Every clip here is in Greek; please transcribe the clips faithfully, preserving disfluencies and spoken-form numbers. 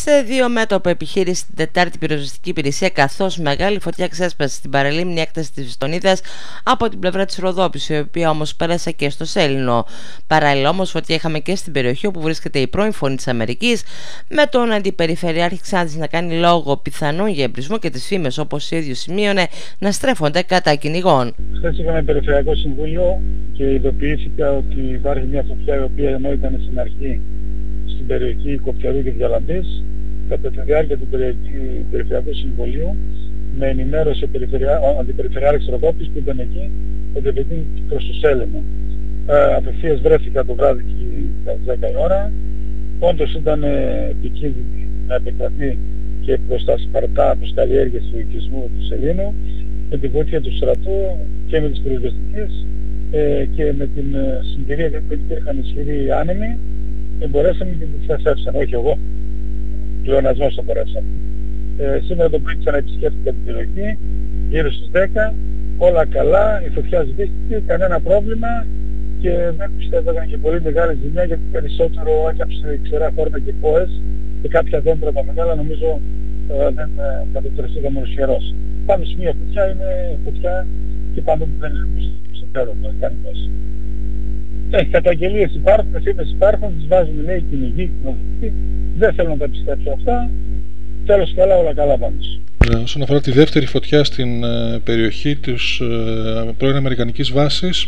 Σε δύο μέτωπα επιχείρηση την Τετάρτη πυροσβεστική υπηρεσία, καθώς μεγάλη φωτιά ξέσπασε στην παραλίμνη έκταση της Βιστονίδας από την πλευρά της Ροδόπης, η οποία όμως πέρασε και στο Σέλινο. Παράλληλα όμως φωτιά είχαμε και στην περιοχή όπου βρίσκεται η πρώην Φωνή της Αμερικής, με τον Αντιπεριφερειάρχη Ξάνθης να κάνει λόγο πιθανόν για εμπρισμό και τις φήμες, όπως ο ίδιος σημείωνε, να στρέφονται κατά κυνηγών. Χθες είχαμε Περιφερειακό Συμβούλιο και ειδοποιήθηκα ότι υπάρχει μια φωτιά η οποία ενώ ήταν στην αρχή στην περιοχή Κοπτερού και Διαλαντής, κατά τη διάρκεια του Περιφερειακού Συμβουλίου με ενημέρωσε ο Αντιπεριφερειάρχης Ροδόπης που ήταν εκεί ότι επειδή προς το Σέλινο. Ε, απευθείας βρέθηκα το βράδυ και στις δέκα η ώρα. Όντως ήταν επικίνδυνη να επεκταθεί και προς τα Σπαρτά, προς καλλιέργειες του οικισμού του Σελήνου, με τη βοήθεια του στρατού και με τις πυροσβεστικές ε, και με την ε, συγκυρία που υπήρχαν ισχυροί άνεμοι, ε, μπορέσαμε και τις θέσευσαν, όχι εγώ, πλεονασμός το μπορέσαμε. Ε, σήμερα το πρωί ξαναεπισκέφθηκα την περιοχή, γύρω στις δέκα, όλα καλά, η φωτιά σβήστηκε, κανένα πρόβλημα και δεν πιστεύω έκανε και πολύ μεγάλη ζημιά γιατί περισσότερο έκαψε ξερά χόρτα και πόες και κάποια δέντρα τα μεγάλα νομίζω ε, δεν ε, κατατρεστήκαμε ουσιαρός. Πάνω σε μια φωτιά είναι φωτιά και πάνω που δεν είναι συμφέρον, δεν κάνει τόσο. Ε, καταγγελίες υπάρχουν, φήμες υπάρχουν, τις βάζουν λέει κυνηγοί, δεν θέλω να τα πιστέψω αυτά. Τέλος καλά, όλα καλά πάντως. Ε, όσον αφορά τη δεύτερη φωτιά στην ε, περιοχή της ε, πρώην Αμερικανικής βάσης,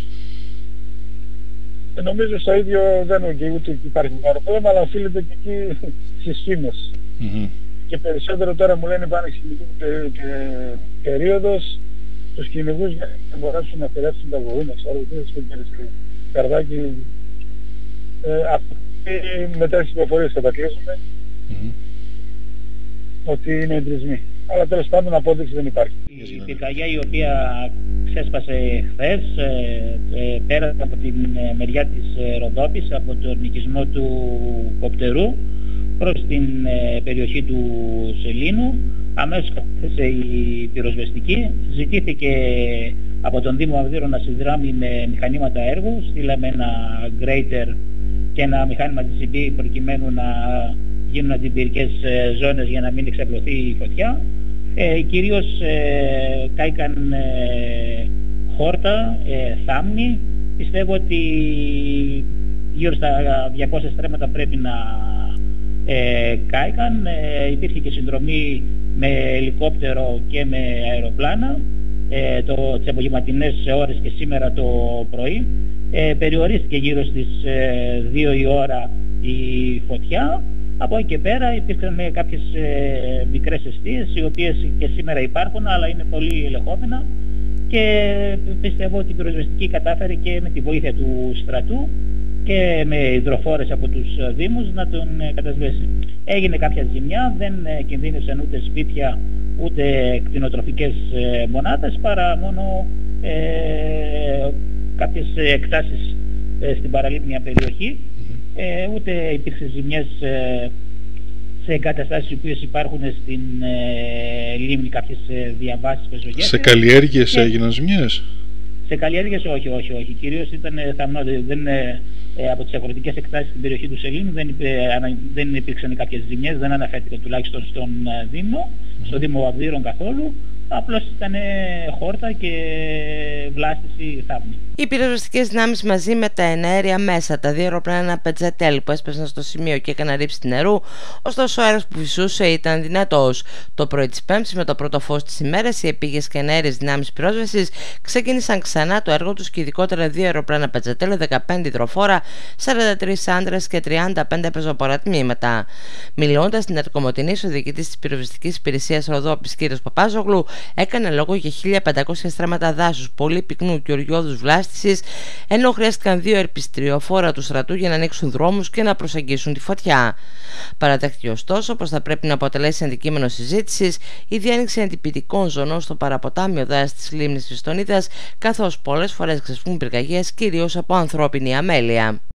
ε, νομίζω στο ίδιο δεν είναι ούτε υπάρχει μεγάλο πρόβλημα, αλλά οφείλεται και εκεί στις φήμες. Mm-hmm. Και περισσότερο τώρα μου λένε πάνε κυνηγική πε, πε, περίοδος, τους κυνηγούς για να μπορέσουν να αφαιρέσουν τα γούνια, ξέρω, τι καρδάκι. Ε, αυτή μετά τις πληροφορίες θα τα κλείσουμε. Mm-hmm. Ότι είναι εμπρισμοί. Αλλά τέλος πάντων απόδειξη δεν υπάρχει. Η πυρκαγιά η οποία ξέσπασε χθες ε, ε, πέρα από την ε, μεριά της ε, Ροδόπης, από τον οικισμό του Κοπτερού προς την ε, περιοχή του Σελήνου, αμέσως κατέθεσε η πυροσβεστική, ζητήθηκε από τον Δήμο Αυδείρων να συνδράμει με μηχανήματα έργου, στείλαμε ένα γκρέιτερ και ένα μηχάνημα τζι σι μπι προκειμένου να γίνουν αντιπυρικές ζώνες για να μην εξαπλωθεί η φωτιά. Ε, κυρίως ε, κάηκαν ε, χόρτα, ε, θάμνη. Πιστεύω ότι γύρω στα διακόσια στρέμματα πρέπει να ε, κάηκαν. Ε, υπήρχε και συνδρομή με ελικόπτερο και με αεροπλάνα ε, το, τις απογευματινές ώρες και σήμερα το πρωί. Ε, περιορίστηκε γύρω στις ε, δύο η ώρα η φωτιά. Από εκεί και πέρα υπήρξαν κάποιες ε, μικρές εστίες οι οποίες και σήμερα υπάρχουν αλλά είναι πολύ ελεγχόμενα και πιστεύω ότι η πυροσβεστική κατάφερε και με τη βοήθεια του στρατού και με υδροφόρες από τους δήμους να τον ε, κατασβέσει. Έγινε κάποια ζημιά, δεν ε, κινδύνευσαν ούτε σπίτια ούτε κτηνοτροφικές ε, μονάδες παρά μόνο ε, κάποιες εκτάσεις ε, στην παραλίμνια περιοχή. Ε, ούτε υπήρξε ζημιές ε, σε εγκαταστάσεις οι οποίες υπάρχουν στην ε, λίμνη, κάποιες ε, διαβάσεις, πεζογέφυρες. Σε καλλιέργειες και... έγιναν ζημιές? Σε καλλιέργειες όχι, όχι, όχι. Κυρίως ήταν ε, θαμνώδες. Δεν, ε, ε, από τις αγροτικές εκτάσεις στην περιοχή του Σελήνου δεν, υπέ, ανα, δεν υπήρξαν κάποιες ζημιές, δεν αναφέρθηκαν τουλάχιστον στον ε, Δήμο, mm-hmm. στο Δήμο Αυδείρων καθόλου. Απλώς ήταν χόρτα και βλάστηση θάμνη. Οι πυροσβεστικές δυνάμεις μαζί με τα εναέρια μέσα, τα δύο αεροπλάνα Πετζετέλ που έσπασαν στο σημείο και έκαναν ρήψη νερού, ωστόσο ο αέρας που φυσούσε ήταν δυνατός. Το πρωί της Πέμπτης, με το πρώτο φως της ημέρας, οι επίγειες και εναέριες δυνάμεις πυρόσβεσης ξεκίνησαν ξανά το έργο τους και ειδικότερα δύο αεροπλάνα Πετζετέλ, δεκαπέντε υδροφόρα, σαράντα τρεις άντρες και τριάντα πέντε πεζοπορά τμήματα. Μιλώντας στην Αττικομοτηνής, ο διοικητής της πυροσβεστικής υπηρεσίας Ροδόπης, κ. Παπάζογλου, έκανε λόγο για χίλια πεντακόσια στρέμματα δάσους, πολύ πυκνού και οριώδους βλάστησης, ενώ χρειάστηκαν δύο ερπιστριοφόρα του στρατού για να ανοίξουν δρόμους και να προσεγγίσουν τη φωτιά. Παραδέχτηκε ωστόσο πως θα πρέπει να αποτελέσει αντικείμενο συζήτησης η διάνοιξη αντιπυρικών ζωνών στο παραποτάμιο δάσος της λίμνης Βιστονίδας, καθώς πολλές φορές ξεσπούν πυρκαγιές κυρίως από ανθρώπινη αμέλεια.